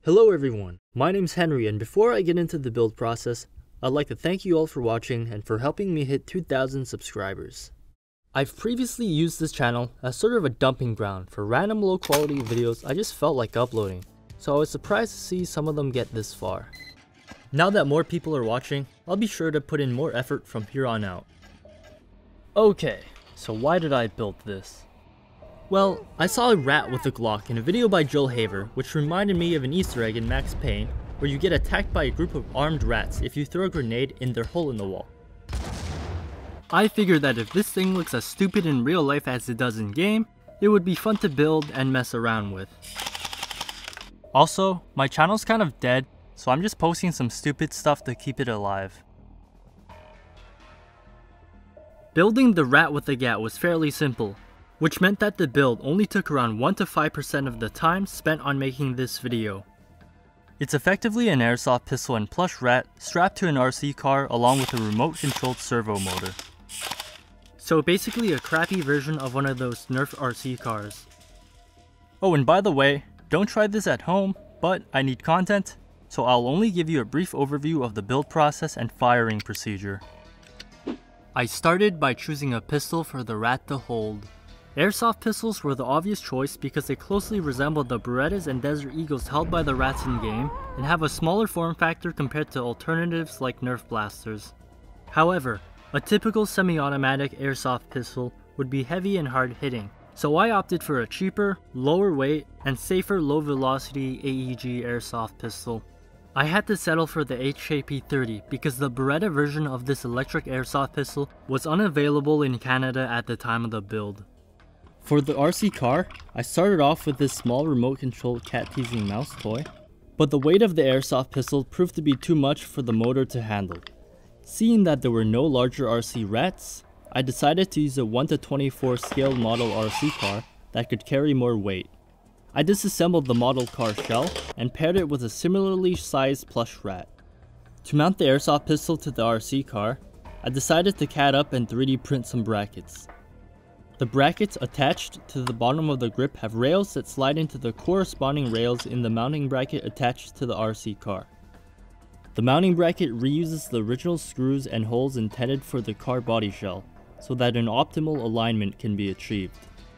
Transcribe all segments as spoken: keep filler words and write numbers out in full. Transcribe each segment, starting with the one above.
Hello everyone, my name's Henry, and before I get into the build process, I'd like to thank you all for watching and for helping me hit two thousand subscribers. I've previously used this channel as sort of a dumping ground for random low quality videos I just felt like uploading, so I was surprised to see some of them get this far. Now that more people are watching, I'll be sure to put in more effort from here on out. Okay, so why did I build this? Well, I saw a rat with a Glock in a video by Joel Haver, which reminded me of an Easter egg in Max Payne, where you get attacked by a group of armed rats if you throw a grenade in their hole in the wall. I figured that if this thing looks as stupid in real life as it does in game, it would be fun to build and mess around with. Also, my channel's kind of dead, so I'm just posting some stupid stuff to keep it alive. Building the rat with the Gat was fairly simple, which meant that the build only took around one to five percent of the time spent on making this video. It's effectively an airsoft pistol and plush rat strapped to an R C car along with a remote controlled servo motor. So basically a crappy version of one of those Nerf R C cars. Oh, and by the way, don't try this at home, but I need content, so I'll only give you a brief overview of the build process and firing procedure. I started by choosing a pistol for the rat to hold. Airsoft pistols were the obvious choice because they closely resemble the Berettas and Desert Eagles held by the rats in game, and have a smaller form factor compared to alternatives like Nerf blasters. However, a typical semi-automatic airsoft pistol would be heavy and hard hitting, so I opted for a cheaper, lower weight, and safer low velocity A E G airsoft pistol. I had to settle for the H K P thirty because the Beretta version of this electric airsoft pistol was unavailable in Canada at the time of the build. For the R C car, I started off with this small remote-controlled cat-teasing mouse toy, but the weight of the airsoft pistol proved to be too much for the motor to handle. Seeing that there were no larger R C rats, I decided to use a one to twenty-four scale model R C car that could carry more weight. I disassembled the model car shell and paired it with a similarly sized plush rat. To mount the airsoft pistol to the R C car, I decided to CAD up and three D print some brackets. The brackets attached to the bottom of the grip have rails that slide into the corresponding rails in the mounting bracket attached to the R C car. The mounting bracket reuses the original screws and holes intended for the car body shell, so that an optimal alignment can be achieved.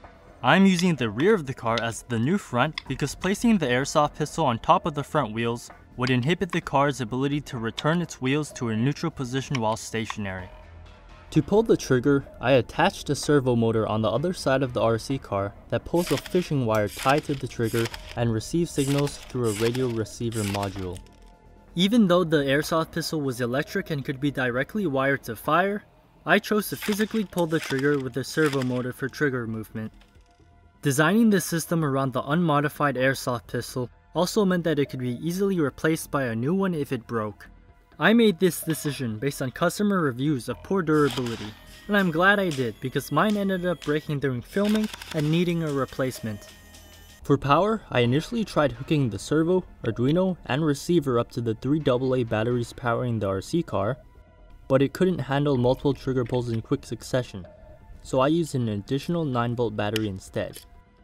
I'm using the rear of the car as the new front because placing the airsoft pistol on top of the front wheels would inhibit the car's ability to return its wheels to a neutral position while stationary. To pull the trigger, I attached a servo motor on the other side of the R C car that pulls a fishing wire tied to the trigger and receives signals through a radio receiver module. Even though the airsoft pistol was electric and could be directly wired to fire, I chose to physically pull the trigger with a servo motor for trigger movement. Designing the system around the unmodified airsoft pistol also meant that it could be easily replaced by a new one if it broke. I made this decision based on customer reviews of poor durability, and I'm glad I did because mine ended up breaking during filming and needing a replacement. For power, I initially tried hooking the servo, Arduino, and receiver up to the three double A batteries powering the R C car, but it couldn't handle multiple trigger pulls in quick succession, so I used an additional nine volt battery instead.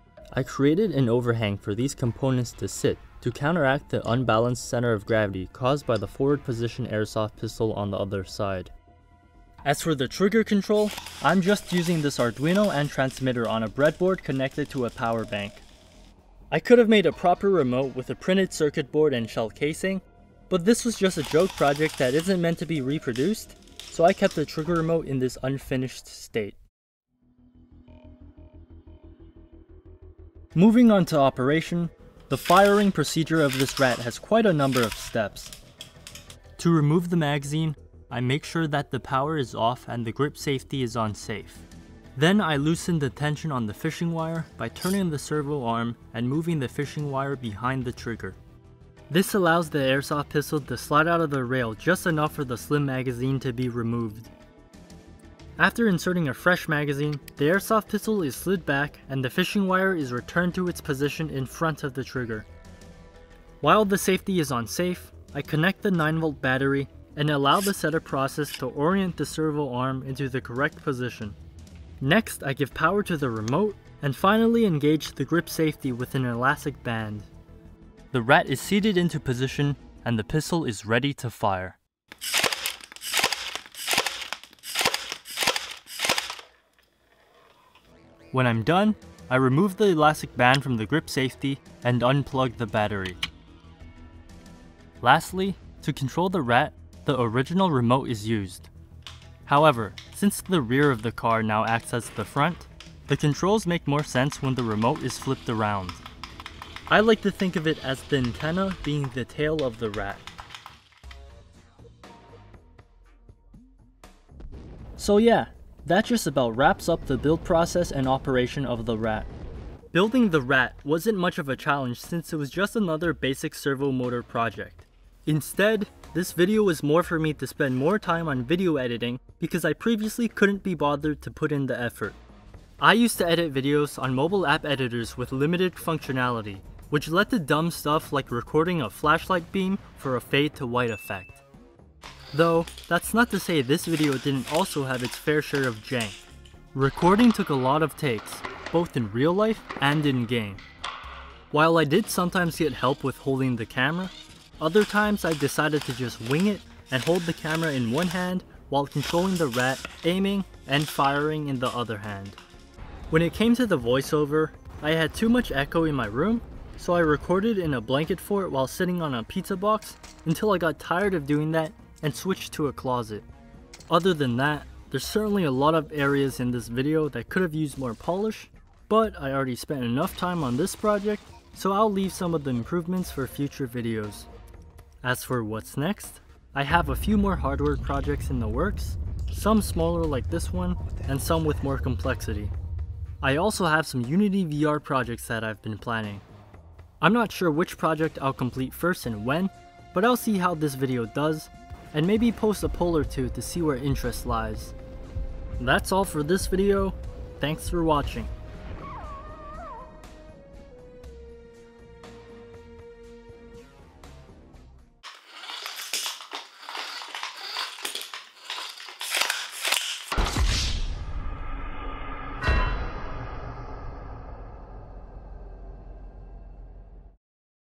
I created an overhang for these components to sit, to counteract the unbalanced center of gravity caused by the forward position airsoft pistol on the other side. As for the trigger control, I'm just using this Arduino and transmitter on a breadboard connected to a power bank. I could have made a proper remote with a printed circuit board and shell casing, but this was just a joke project that isn't meant to be reproduced, so I kept the trigger remote in this unfinished state. Moving on to operation, the firing procedure of this rat has quite a number of steps. To remove the magazine, I make sure that the power is off and the grip safety is on safe. Then I loosen the tension on the fishing wire by turning the servo arm and moving the fishing wire behind the trigger. This allows the airsoft pistol to slide out of the rail just enough for the slim magazine to be removed. After inserting a fresh magazine, the airsoft pistol is slid back and the fishing wire is returned to its position in front of the trigger. While the safety is on safe, I connect the nine volt battery and allow the setup process to orient the servo arm into the correct position. Next, I give power to the remote and finally engage the grip safety with an elastic band. The rat is seated into position and the pistol is ready to fire. When I'm done, I remove the elastic band from the grip safety and unplug the battery. Lastly, to control the rat, the original remote is used. However, since the rear of the car now acts as the front, the controls make more sense when the remote is flipped around. I like to think of it as the antenna being the tail of the rat. So yeah, that just about wraps up the build process and operation of the rat. Building the rat wasn't much of a challenge since it was just another basic servo motor project. Instead, this video was more for me to spend more time on video editing because I previously couldn't be bothered to put in the effort. I used to edit videos on mobile app editors with limited functionality, which led to dumb stuff like recording a flashlight beam for a fade to white effect. Though, that's not to say this video didn't also have its fair share of jank. Recording took a lot of takes, both in real life and in game. While I did sometimes get help with holding the camera, other times I decided to just wing it and hold the camera in one hand while controlling the rat, aiming, and firing in the other hand. When it came to the voiceover, I had too much echo in my room, so I recorded in a blanket fort while sitting on a pizza box until I got tired of doing that and switched to a closet. Other than that, there's certainly a lot of areas in this video that could have used more polish, but I already spent enough time on this project, so I'll leave some of the improvements for future videos. As for what's next, I have a few more hardware projects in the works, some smaller like this one, and some with more complexity. I also have some Unity V R projects that I've been planning. I'm not sure which project I'll complete first and when, but I'll see how this video does, and maybe post a poll or two to see where interest lies. That's all for this video, thanks for watching.